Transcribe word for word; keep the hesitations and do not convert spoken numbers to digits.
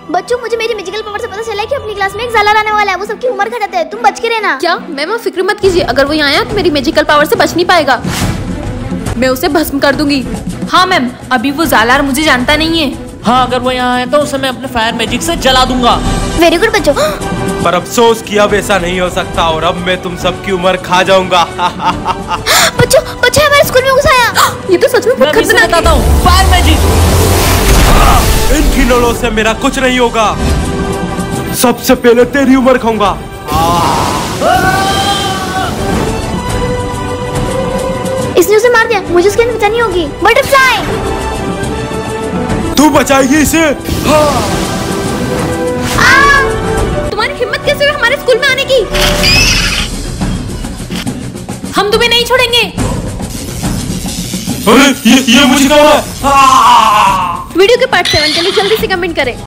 बच्चों, मुझे मेरी मैजिकल पावर से पता चला है कि अपनी क्लास में एक ज़ालर आने वाला है। वो सबकी उम्र घटाता है, तुम बच के रहना। क्या? मैम फिक्र मत कीजिए, अगर वो यहाँ आया तो मेरी मैजिकल पावर से बच नहीं पाएगा। मैं उसे भस्म कर दूंगी। हाँ मैम, अभी वो ज़ालर मुझे जानता नहीं है। हाँ, अगर वो यहाँ आया तो उसे मैं अपने फायर मैजिक से जला दूंगा। वेरी गुड बच्चों। पर अफसोस कि अब ऐसा नहीं हो सकता और अब मैं तुम सबकी उम्र खा जाऊंगा। बच्चों बच्चों, हमारे स्कूल में घुस आया। ये तो सच में बहुत खतरनाक बताता हूँ, फायर मैजिक। इन खिलौनों से मेरा कुछ नहीं होगा। सबसे पहले तेरी उम्र खाऊंगा। इसने उसे मार दिया, मुझे उसके अंदर बचानी होगी। बटरफ्लाई, तू बचाएगी इसे। तुम्हारी हिम्मत कैसे हुई हमारे स्कूल में आने की? हम तुम्हें नहीं छोड़ेंगे। अरे ये ये मुझे क्या हो रहा है? वीडियो के पार्ट सेवन के लिए जल्दी से कमेंट करें।